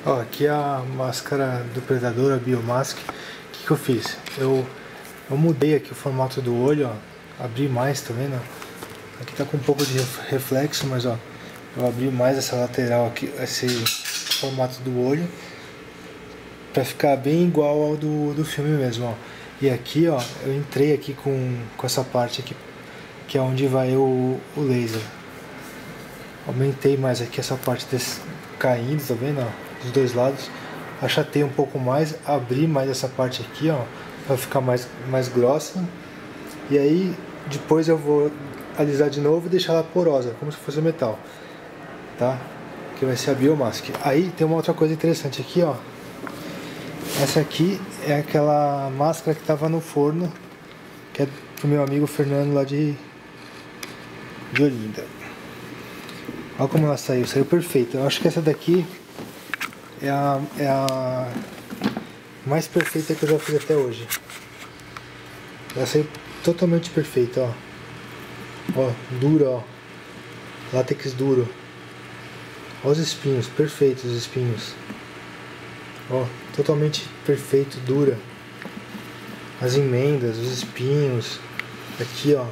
Ó, aqui é a máscara do Predador, a Biomask. O que eu fiz? Eu mudei aqui o formato do olho, ó. Abri mais, tá vendo? Aqui tá com um pouco de reflexo, mas ó, eu abri mais essa lateral aqui, esse formato do olho, pra ficar bem igual ao do filme mesmo, ó. E aqui, ó, eu entrei aqui com essa parte aqui, que é onde vai o laser. Aumentei mais aqui essa parte desse caindo, tá vendo, ó? Dos dois lados. Achatei um pouco mais, abri mais essa parte aqui, ó, pra ficar mais grossa. E aí, depois eu vou alisar de novo e deixar ela porosa, como se fosse metal, tá? Que vai ser a Biomask. Aí tem uma outra coisa interessante aqui, ó. Essa aqui é aquela máscara que tava no forno, que é pro meu amigo Fernando lá de Olinda. Olha como ela saiu perfeita. Eu acho que essa daqui é a mais perfeita que eu já fiz até hoje. Ela saiu totalmente perfeita, ó. Ó, dura, ó. Látex duro. Olha os espinhos, perfeitos os espinhos. Ó, totalmente perfeito, dura. As emendas, os espinhos. Aqui, ó.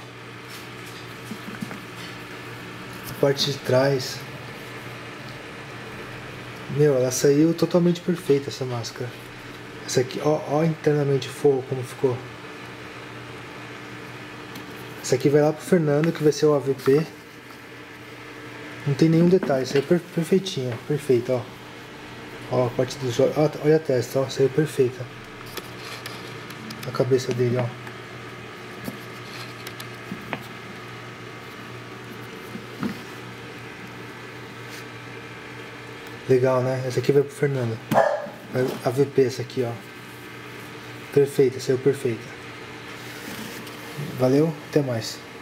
A parte de trás. Meu, ela saiu totalmente perfeita, essa máscara. Essa aqui, ó internamente fogo como ficou. Essa aqui vai lá pro Fernando, que vai ser o AVP. Não tem nenhum detalhe, saiu perfeitinha, perfeita, ó. Ó, a parte dos olhos, olha a testa, ó, saiu perfeita. A cabeça dele, ó. Legal, né? Essa aqui vai pro Fernando. A VP essa aqui, ó. Perfeita, saiu perfeita. Valeu, até mais.